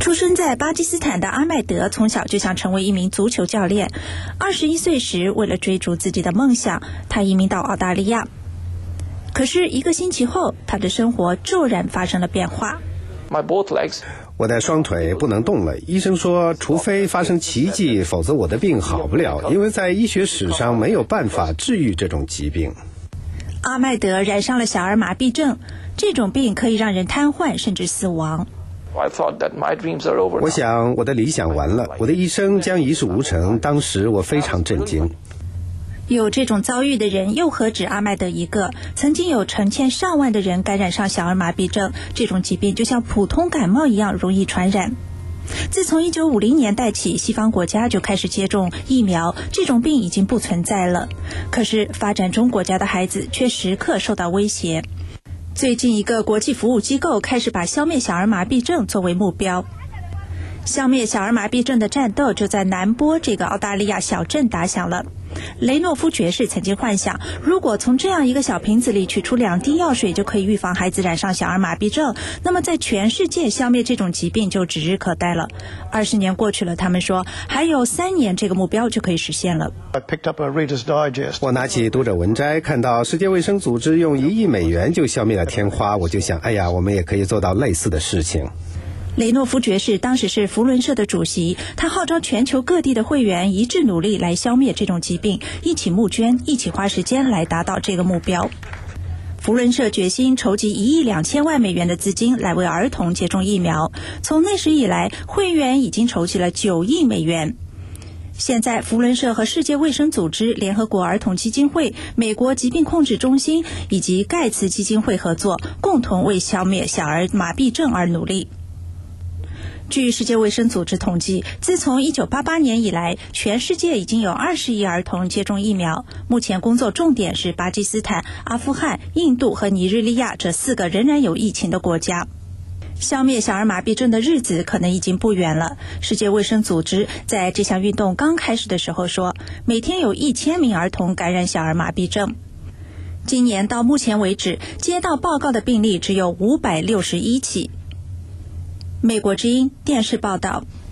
出生在巴基斯坦的阿麦德从小就想成为一名足球教练。21岁时，为了追逐自己的梦想，他移民到澳大利亚。可是1个星期后，他的生活骤然发生了变化。 我的双腿不能动了，医生说除非发生奇迹，否则我的病好不了，因为在医学史上没有办法治愈这种疾病。 阿麦德染上了小儿麻痹症，这种病可以让人瘫痪甚至死亡。 我想我的理想完了，我的一生将一事无成，当时我非常震惊。 有这种遭遇的人又何止阿麦德一个，曾经有成千上万的人感染上小儿麻痹症，这种疾病就像普通感冒一样容易传染。自从1950年代起，西方国家就开始接种疫苗，这种病已经不存在了。可是发展中国家的孩子却时刻受到威胁。最近一个国际服务机构开始把消灭小儿麻痹症作为目标。消灭小儿麻痹症的战斗就在南波这个澳大利亚小镇打响了。雷诺夫爵士曾经幻想，如果从这样一个小瓶子里取出2滴药水就可以预防孩子染上小儿麻痹症，那么在全世界消灭这种疾病就指日可待了。20年过去了，他们说还有3年这个目标就可以实现了。 我拿起读者文摘，看到世界卫生组织用1亿美元就消灭了天花，我就想，哎呀，我们也可以做到类似的事情。 雷诺夫爵士当时是福伦社的主席，他号召全球各地的会员一致努力来消灭这种疾病，一起募捐，一起花时间来达到这个目标。福伦社决心筹集1亿2千万美元的资金来为儿童接种疫苗。从那时以来，会员已经筹集了9亿美元。现在福伦社和世界卫生组织、联合国儿童基金会、美国疾病控制中心以及盖茨基金会合作，共同为消灭小儿麻痹症而努力。据世界卫生组织统计，自从1988年以来，全世界已经有20亿儿童接种疫苗。目前工作重点是巴基斯坦、阿富汗、印度和尼日利亚这4个仍然有疫情的国家。消灭小儿麻痹症的日子可能已经不远了。世界卫生组织在这项运动刚开始的时候说，每天有1000名儿童感染小儿麻痹症。今年到目前为止，接到报告的病例只有561起。美国之音电视报道。